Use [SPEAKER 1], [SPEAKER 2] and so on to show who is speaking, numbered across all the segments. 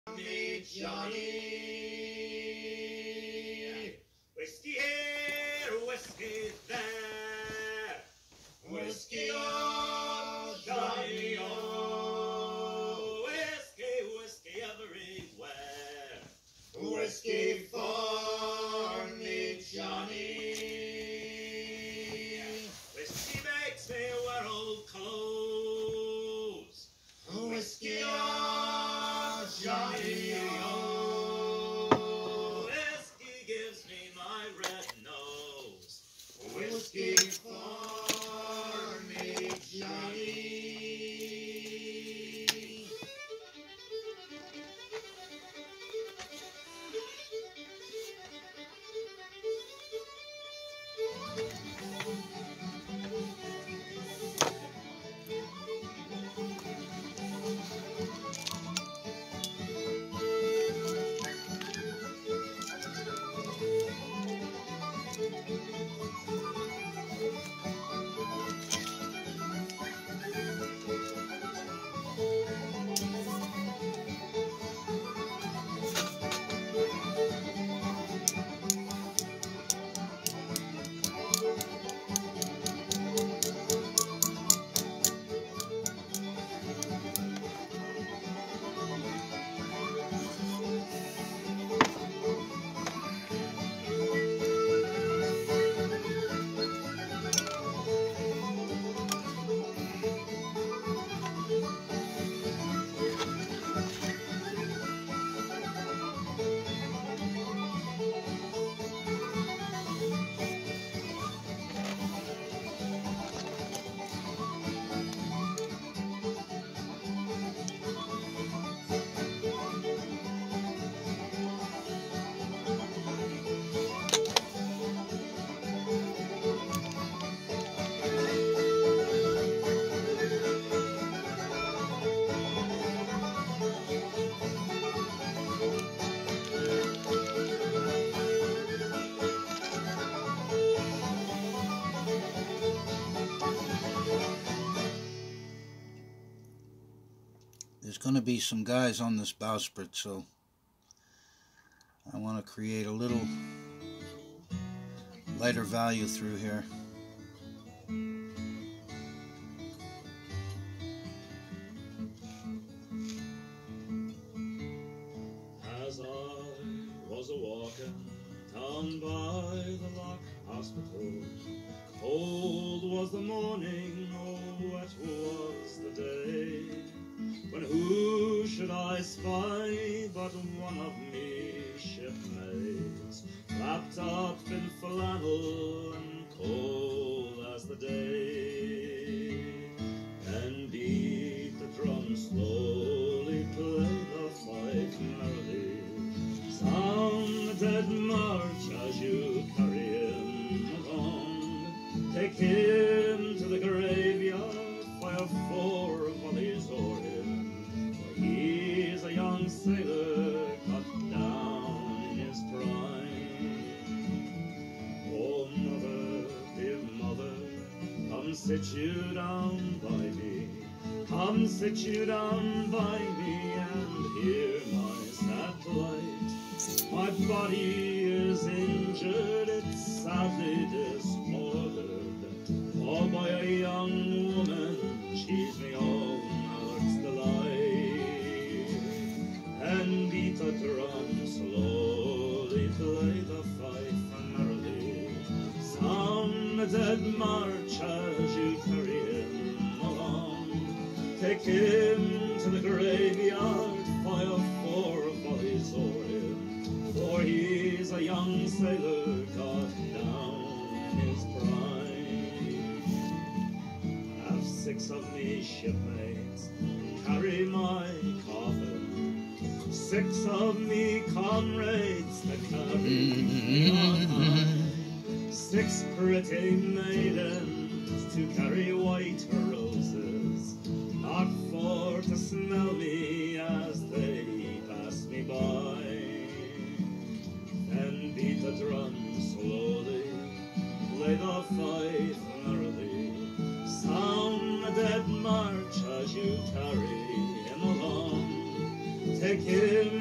[SPEAKER 1] me Johnny. Whiskey here, whiskey there. Whiskey on, Johnny on. Whiskey, whiskey everywhere. Whiskey for me Johnny. Whiskey makes me wear old clothes. Whiskey on, Johnny on. Whiskey gives me my red nose. Whiskey for me, Johnny.
[SPEAKER 2] There's going to be some guys on this bowsprit, so I want to create a little lighter value through here.
[SPEAKER 1] As I was a-walking down by the Lock Hospital, cold was the morning, oh, wet was the day, when who should I spy but one of me shipmates, wrapped up in flannel and cold as the day, and beat the drum slowly, play the fife merrily, sound the dead march as you carry him along, take him to the graveyard, fire 4 volleys o'er him. He's a young sailor cut down in his prime. Oh, mother, dear mother, come sit you down by me. Come sit you down by me and hear my sad plight. My body is injured, it's sadly disordered, all by a young woman, she's me own heart's delight. And beat the drum slowly, play the fife merrily, sound the dead march as you carry him along, take him to the graveyard, fire 4 volleys o'er him, for he's a young sailor cut down in his prime. Have 6 of me shipmates carry my coffin, 6 of me comrades to carry on high, 6 pretty maidens to carry white roses, not for to smell me as they pass me by. Then beat the drum slowly, play the fife merrily, sound the dead march as you carry him along, take him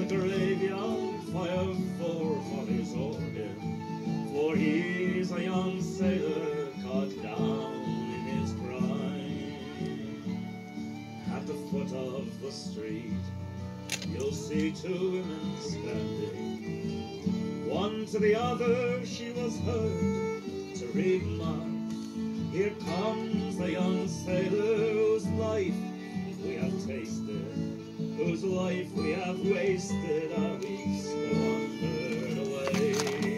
[SPEAKER 1] graveyard fire for Molly's organ, for he's a young sailor cut down in his prime. At the foot of the street, you'll see two women standing. One to the other she was heard to remark, here comes the young sailor whose life we have tasted, whose life we have wasted, our weeks wandered away.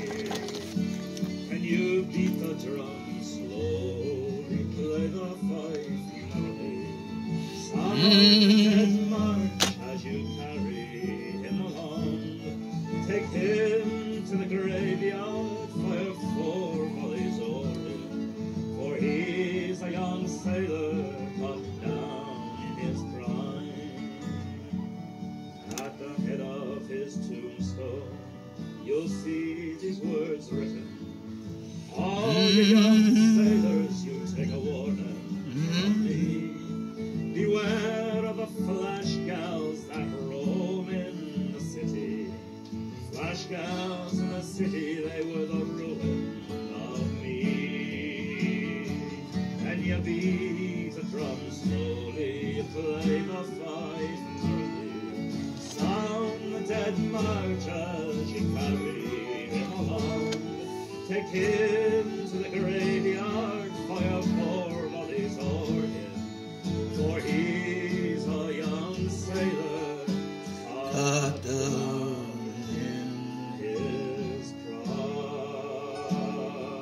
[SPEAKER 1] And you beat the drum slowly, play the fife melody, sound the dead march as you carry him along. Take him to the graveyard, fire for Molly's organ, for he's a young sailor cut down in his prime. At the head of his tombstone, you'll see these words written, all you young sailors, you take a warning from me. Beware of the flash gals that roam in the city. Flash gals in the city, they were the ruin of me. And you beat the drum slowly, you play the fife merrily, sound the dead march as you carry him along. Take him to the graveyard, fire for Molly's organ, for he's a young sailor cut down in his prime.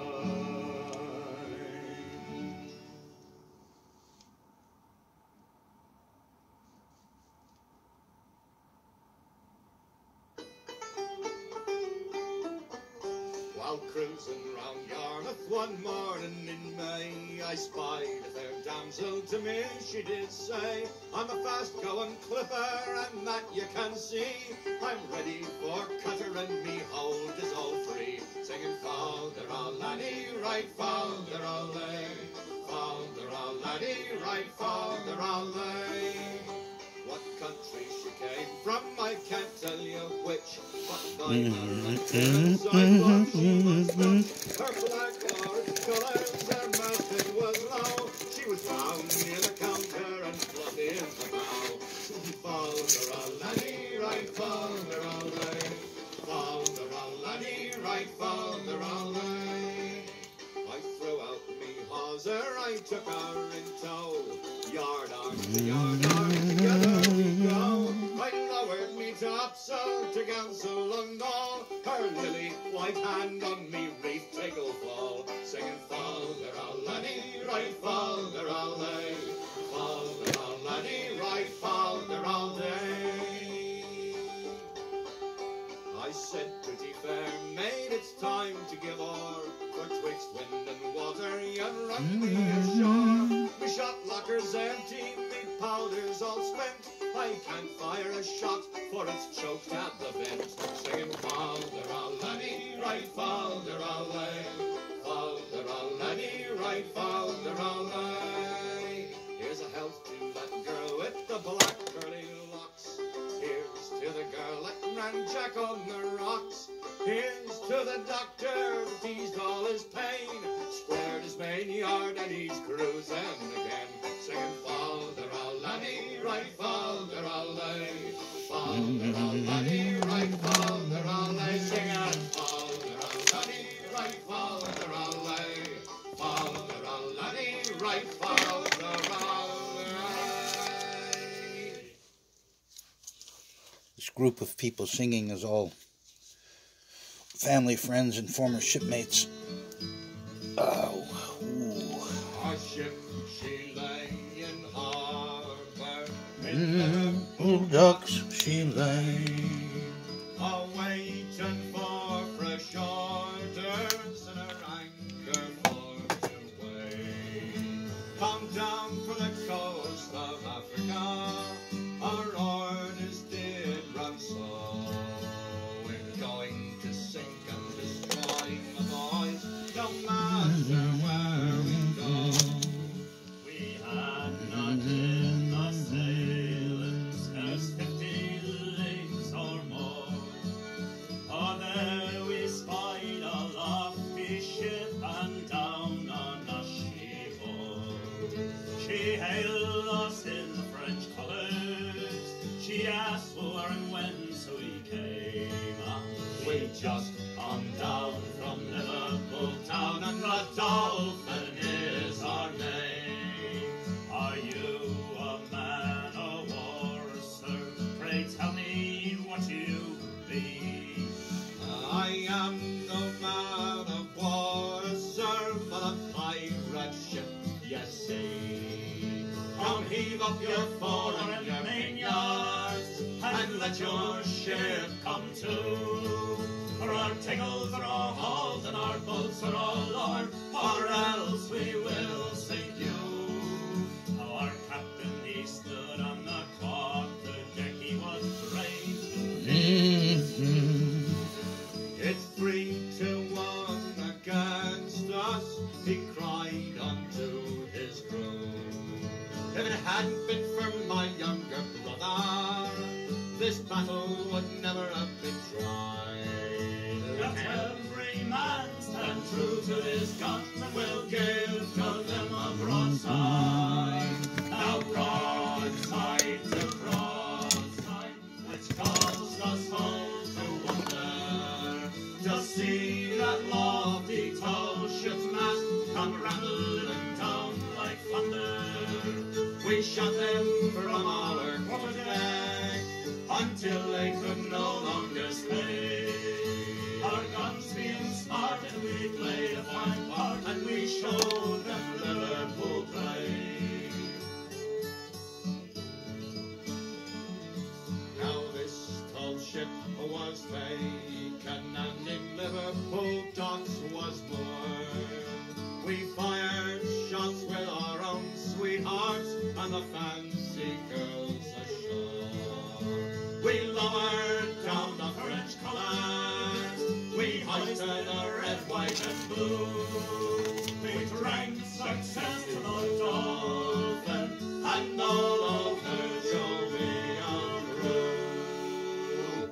[SPEAKER 3] While cruising round Yarmouth one morning in May, I spied a fair damsel to me, she did say, I'm a fast-going clipper, and that you can see. I'm ready for cutter, and me hold is all free. Singing, Father, all laddie, right, Father, all lay. Father, all laddie, right, Father, all lay. What country she came from, I can't tell you which, but by her appearance I thought she was Dutch. Her black orange colours, her mouth was low. She was found near the counter and blood in the bow. Father, all laddie, right, Father, all lay. Father, all laddie, right, Father, all lay. I threw out me hawser, I took her in tow. Yard arm to yard arm, together we go. I lowered me topsail to counsel and all. Her lily white hand on me reef tackle fall. Singing, Father, all laddie, right, Father, all lay. Father, all laddie, right, Father, all day. I said, pretty fair maid, it's time to give o'er. For twixt wind and water, you've run me ashore. Me shot lockers empty, me powder's all spent. I can't fire a shot, for it's choked at the vent. Singing, Father, all laddie, right, Father, all lay. Father, all laddie, right, Father, all lay. Here's a health to that girl with the black curly locks. Here's to the girl that ran Jack on the rocks. Here's to the doctor that eased all his pain, squared his main yard and he's cruising again. Singing, Father, all laddie, right, Father, all lay. Father, all laddie, right, Father, all lay. Singing, Father, all laddie, right, Father, all lay. Father, all laddie, right, Father, all lay.
[SPEAKER 2] This group of people singing is all family, friends, and former shipmates. Oh, ooh.
[SPEAKER 3] Our ship, she lay in harbor, in Liverpool
[SPEAKER 2] Docks she lay,
[SPEAKER 3] a-waiting for fresh orders and her anchor for to weigh. Come down from the coast of Africa, our orders did run so. We're going to sink and destroy the boys, no matter where we go.
[SPEAKER 1] We had not in the sailings, scarce 50 leagues or asked where and when, so we came up.
[SPEAKER 3] We just come down from Liverpool town, and the Dolphin is our name.
[SPEAKER 1] Are you a man of war, sir? Pray tell me what you be.
[SPEAKER 3] I am no man of war, sir, but a pirate ship, yes, see. Come heave up your fore and your mainyards, and let your ship come to.
[SPEAKER 1] For our tackles are all hauled and our boats are all lowered, or else we will sink you. Our captain, he stood on the quarter deck, he was brave.
[SPEAKER 3] It's 3-1 against us, he cried unto his crew. If it hadn't been for my younger brother, this battle would never have been tried.
[SPEAKER 1] Let every man stand true to his guns, and we'll give to them a broadside. Now broadside to broadside, which caused us all to wonder, to see that lofty tall ship's mast come rattling down like thunder.
[SPEAKER 3] We shot them from our quarterdeck until they could no longer stay.
[SPEAKER 1] Our guns being smart, and we played a fine part,
[SPEAKER 3] And we showed them Liverpool play. Now this tall ship was taken, and in Liverpool docks was moored. We fired shots with our own sweethearts and the fancy girls ashore. We lowered down the French colours, we hoisted the red, white and blue.
[SPEAKER 1] we drank success to the Dolphin,
[SPEAKER 3] And all of her jovial crew.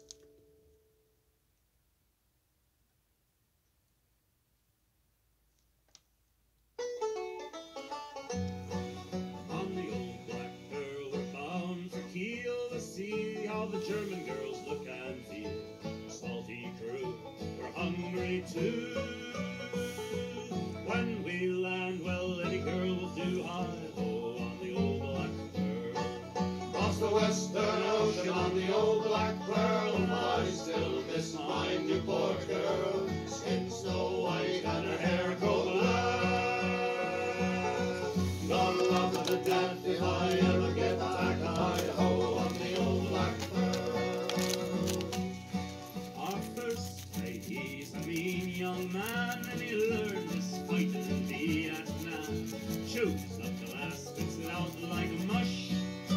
[SPEAKER 1] On the old Black Pearl we're bound for Kiel to see how the German girls look and feel. Salty crew, we're hungry too. When we land, well, any girl will do. Hi-ho on the old Black Pearl.
[SPEAKER 3] Across the Western Ocean on the old Black Pearl, I still miss my Newport girl. Skin so white and her hair gold black. Gonna love her to death if I ever get back. Hi-ho on the old Black Pearl.
[SPEAKER 1] Our first mate, he's a mean young man, and he learned his fighting in Vietnam. Chews up the last, spits it out like mush,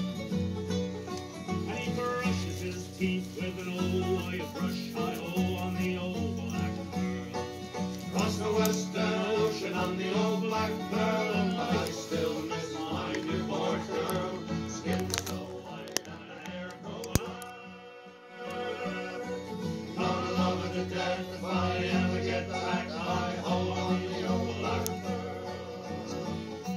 [SPEAKER 1] and he brushes his teeth with an old wire brush. Hi-ho on the old Black Pearl.
[SPEAKER 3] Across the Western Ocean on the old Black Pearl, I still miss my Newport girl. Skin so white and her hair gold black. Gonna love her to death if I ever get back. Hi-ho on the old Black Pearl.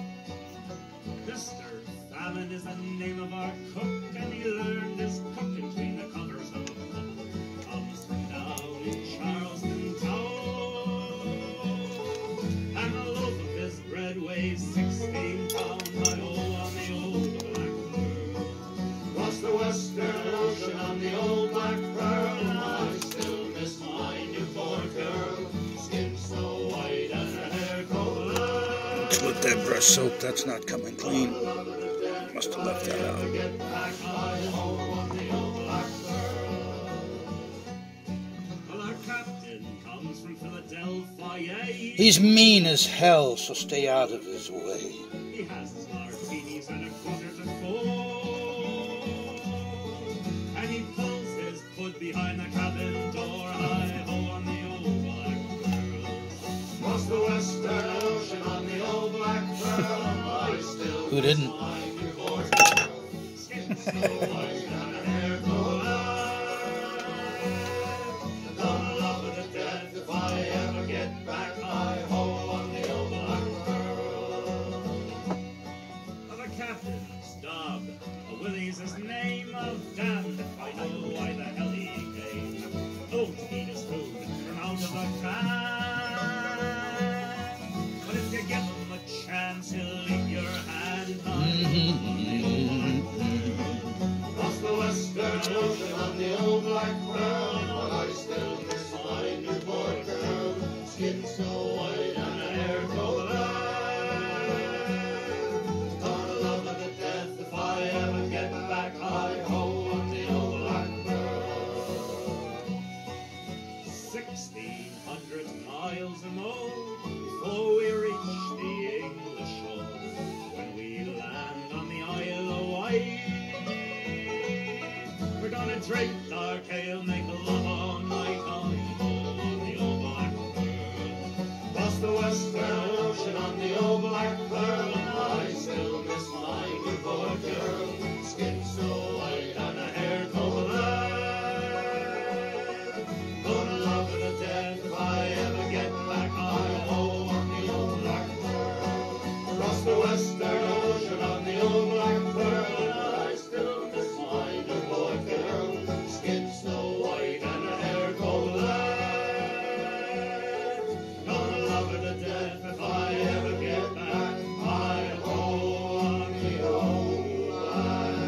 [SPEAKER 1] Mr. Famine is the name of our cook, and he learned his cooking between the covers of a book. Comes from down in Charleston town, and the loaf of his bread weighs 16 pounds. Hi-ho on the old Black Pearl.
[SPEAKER 3] Across the Western Ocean on the old Black Pearl, I still miss my Newport girl. Skin so white and her hair gold black.
[SPEAKER 2] With that brush soap, that's not coming clean. Must have left that out.
[SPEAKER 3] Get back, hi-ho on the old Black Pearl.
[SPEAKER 1] Well, our captain comes from Philadelphia.
[SPEAKER 2] He's mean as hell, so stay out of his way.
[SPEAKER 1] He has his martinis and a quarter to 4, and he pulls his put behind the cabin door. Hi-ho on the old Black Pearl.
[SPEAKER 3] Across the Western Ocean on the old Black Pearl, I still
[SPEAKER 2] Who didn't?
[SPEAKER 3] miss my Newport girl. Skin so white and her hair gold black. Gonna love her to death if I ever get back. Hi-ho on the old Black Pearl.
[SPEAKER 1] Of a captain, Stubb, a Willie's his name, of Dan
[SPEAKER 3] ocean on the old black pearl, but I still miss my newborn girl. Skin so white and her hair gold black. Gonna love her to death if I ever get back. Hi-ho on the old black pearl.
[SPEAKER 1] 1,600 miles or more before we reach the English shore. When we land on the Isle of Wight, we're gonna drink dark ale, make a love all night. Hi-ho on the old black pearl.
[SPEAKER 3] Across the western ocean on the old black pearl, I still miss my newborn girl. Skin so white and her hair cold black. Gonna love her to death if I ever get back. Hi-ho on the old black pearl. Across the western ocean on the old black pearl, I still miss my newborn girl. Skin so white and her hair cold black. Gonna love her to death if I ever get back. Hi-ho on the old black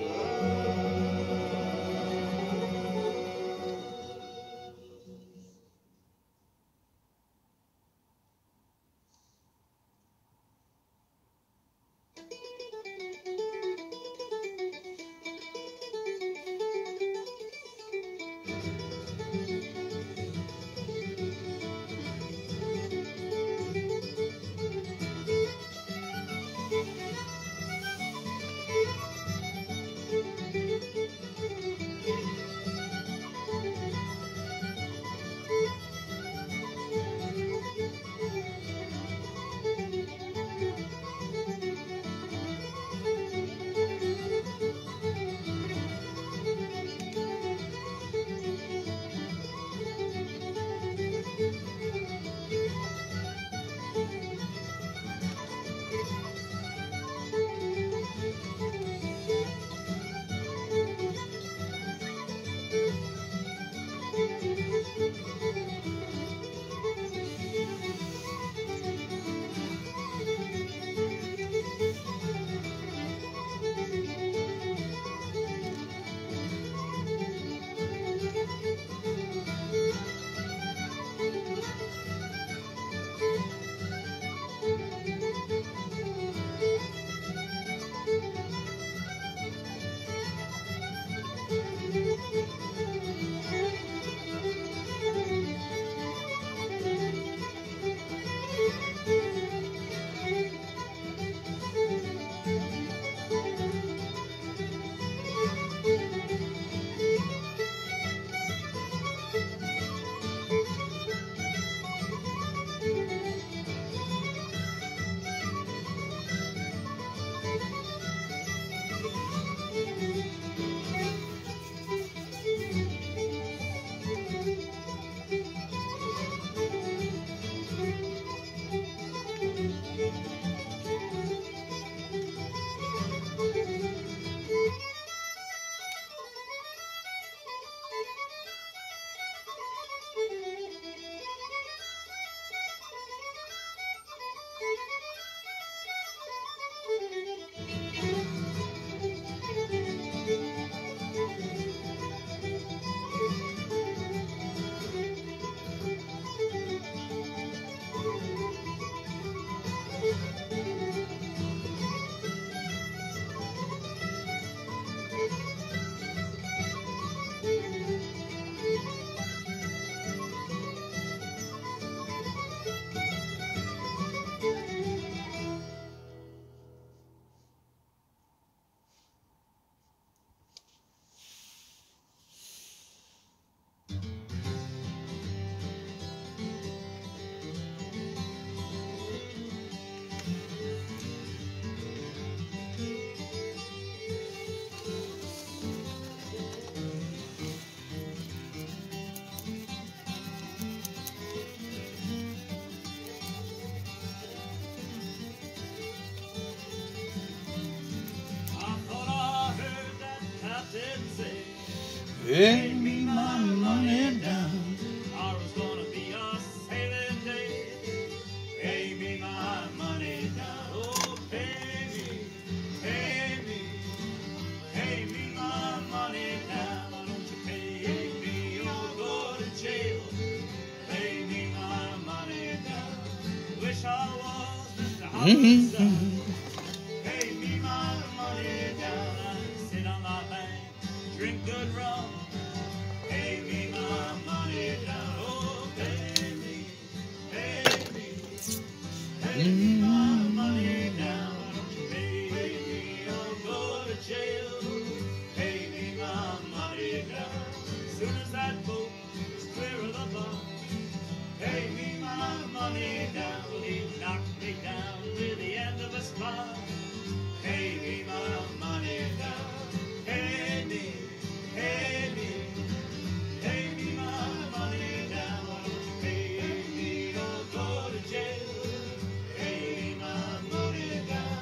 [SPEAKER 2] Pay me my money down.
[SPEAKER 1] Tomorrow's gonna be a sailing day. Pay me my money down. Oh, pay me, pay me, pay me my money down. Pay me my money down and sit on my bank, drink good rum. Pay me my money down, oh, pay me, pay me, pay me my money down. Don't you pay me, I'll go to jail. Pay me my money down. As soon as that boat was clear of the bar, pay me my money down. Well, he knocked me down to the end of a spot. Pay me my money down. Pay me, pay me, pay me my money down. Why don't you pay me, I'll go to jail. Pay me my money down.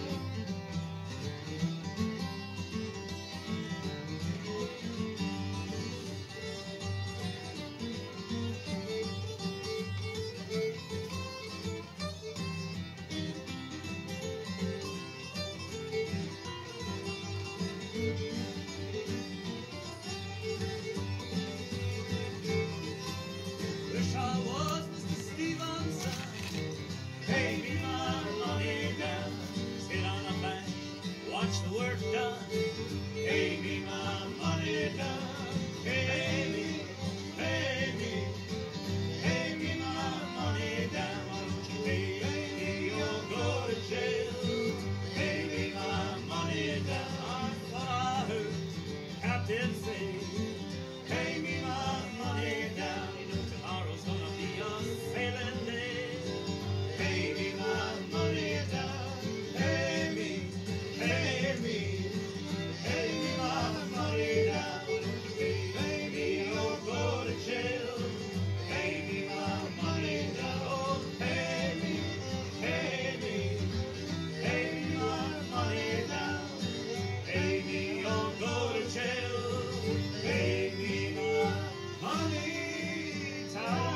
[SPEAKER 1] Wish I was Mr. Stevenson. Pay me my money down. Sit on a bank, watch the work done. Pay me my money down. Pay me, pay me, pay me my money down. Why don't you pay me, you'll go to jail. Pay me my money down. I thought I heard Captain say, pay me my money down. You know tomorrow's gonna be a sailing day. Pay me my money down. Pay me, pay me, pay me my money down. Don't you pay me, you'll go to jail. Pay me my money down. Oh, pay me, pay me, pay me my money down. Pay me, you'll go to jail. Pay me my money down.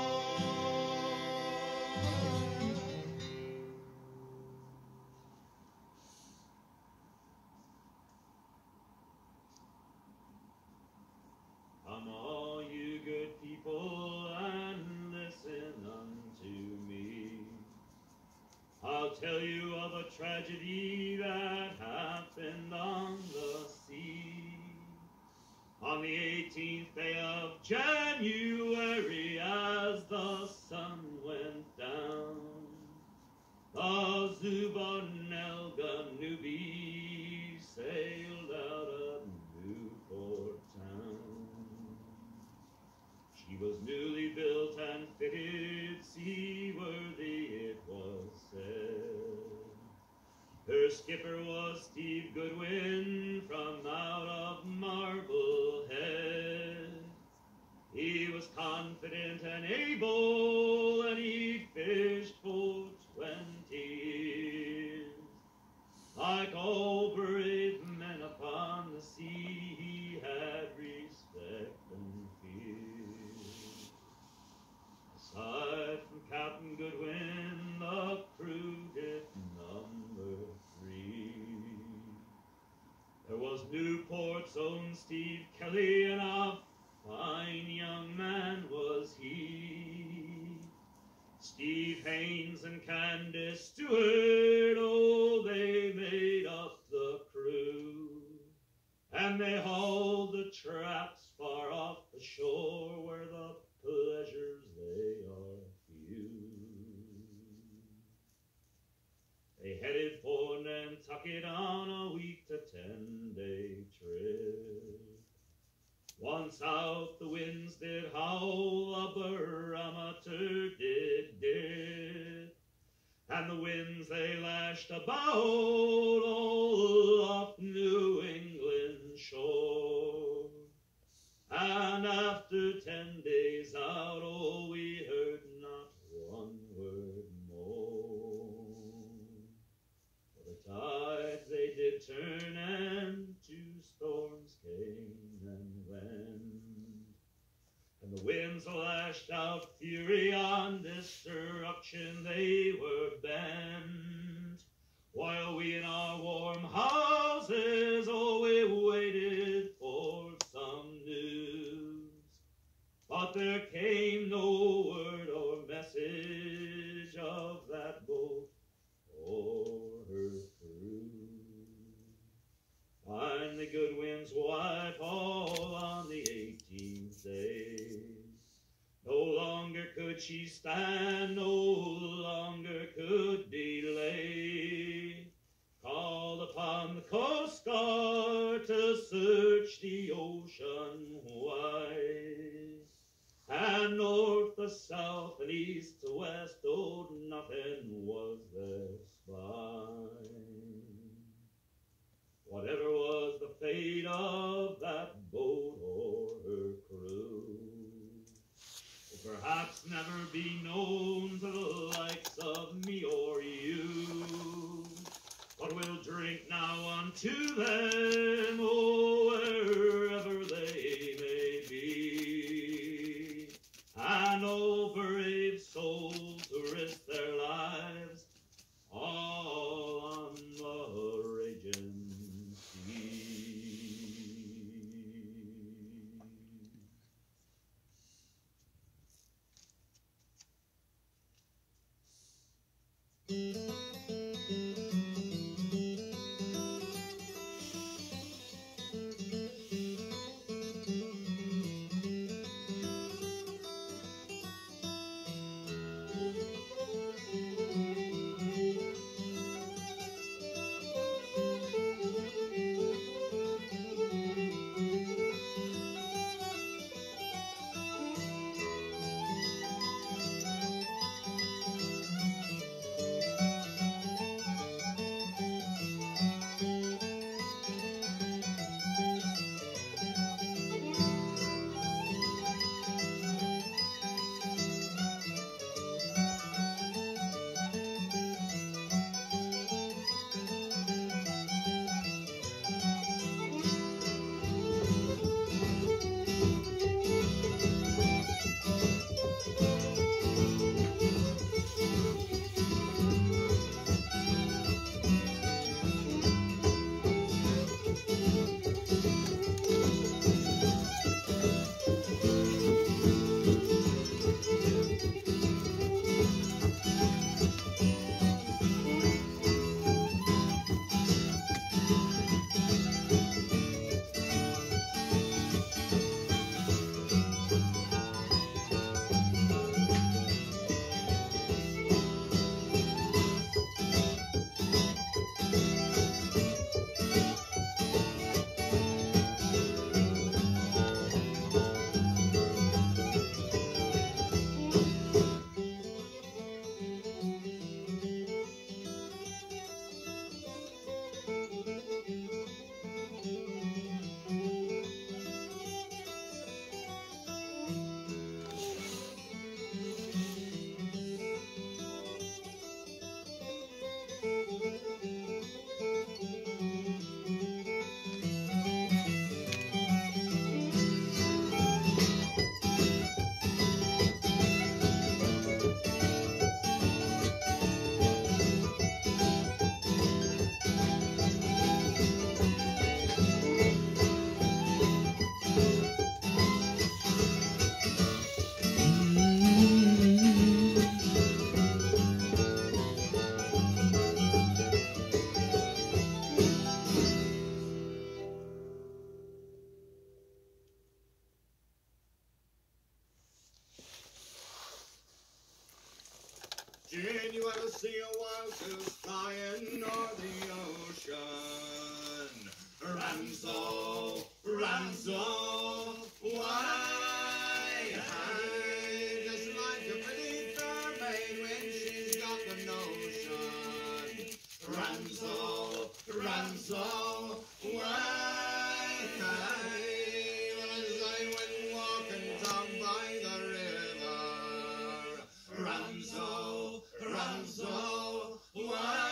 [SPEAKER 1] Come all you good people and listen unto me. I'll tell you of a tragedy that happened on the sea. On the 18th day of January, as the sun went down, the Zubonelga Newbie sailed out of Newport town. She was newly built and fitted, seaworthy it was said. Her skipper was Steve Goodwin from out of Marblehead. He was confident and able, and he fished for 20 years. Like all brave men upon the sea, he had respect and fear. Aside from Captain Goodwin, the crew did number 3. There was Newport's own Steve Kelly, and a fine young man was he. Steve Haynes and Candace Stewart, oh, they made up the crew. And they hauled the traps far off the shore, where the pleasures they are few. They headed for Nantucket on a week to 10-day trip. Once out the winds did howl, a barometer did dip, and the winds they lashed about all off New England shore. And after 10 days out, oh, we heard not one word more. For the tides they did turn, and 2 storms came and went, and the winds lashed out fury, on destruction they were bent. While we in our warm houses, oh, we waited for some news. But there came no word or message of that boat she stand no longer could delay, called upon the Coast Guard to search the ocean wide. And north to south and east to west, oh, nothing was there spied. Whatever was the fate of that boat or her crew, will perhaps never be known to the likes of me or you. But we'll drink now unto them, oh, wherever they may be. And oh, brave souls who risk their lives all on the raging sea.
[SPEAKER 3] Did you ever see a wild goose flying o'er the ocean? Ramsel, Ramsel, why? Just like a pretty fair maid when she's got the notion. Ramsel, Ramsel, why? Well, as I went walking down by the river, Ramsel, Ramsel, why?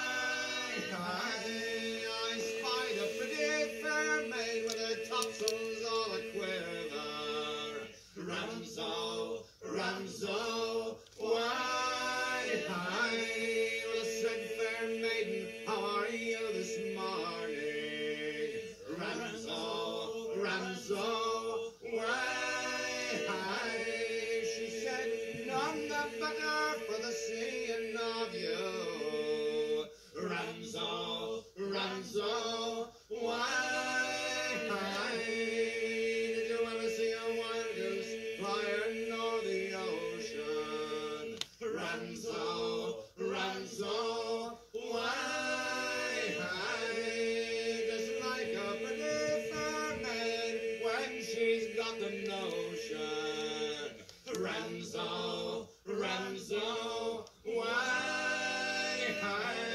[SPEAKER 3] I spied a pretty fair maid with her topsails all a-quiver. on the ocean. Ramzo, Ramzo, why hide?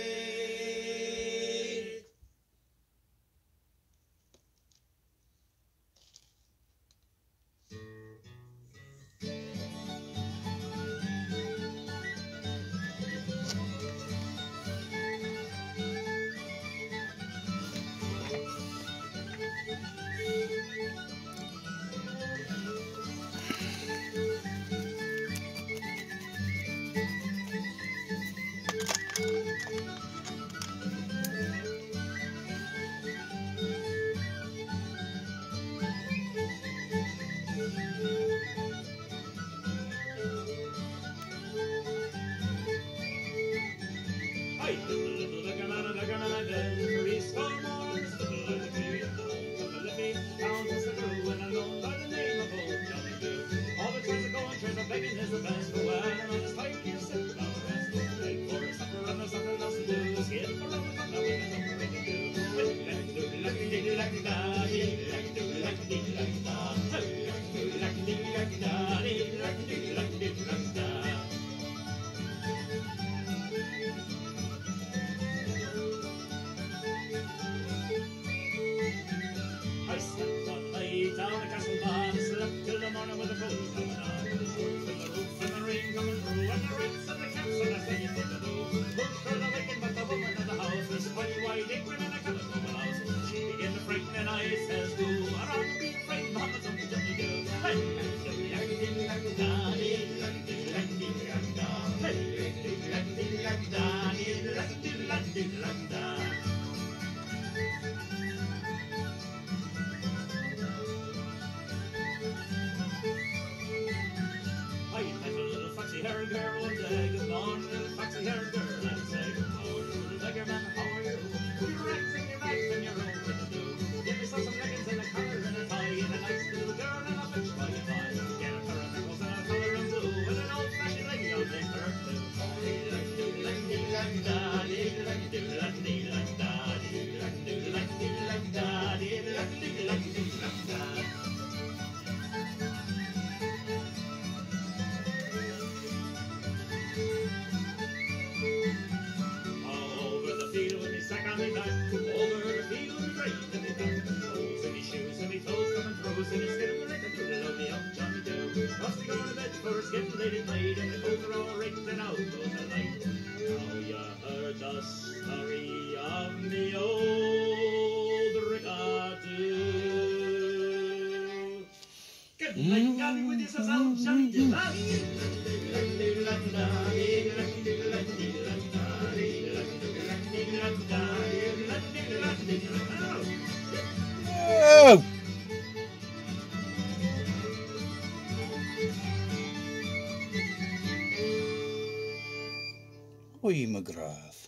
[SPEAKER 2] Jim McGrath.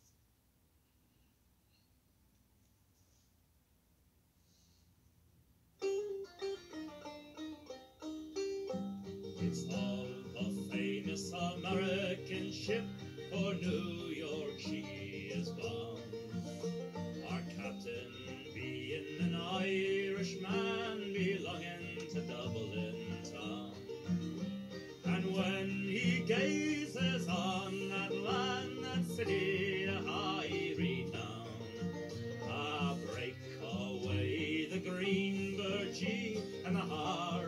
[SPEAKER 1] It's all the famous American ship for New York she is bound. Our captain being an Irishman belonging to Dublin town. And when he gazes on that land, that city, the Irie town, break away the green birchie and the heart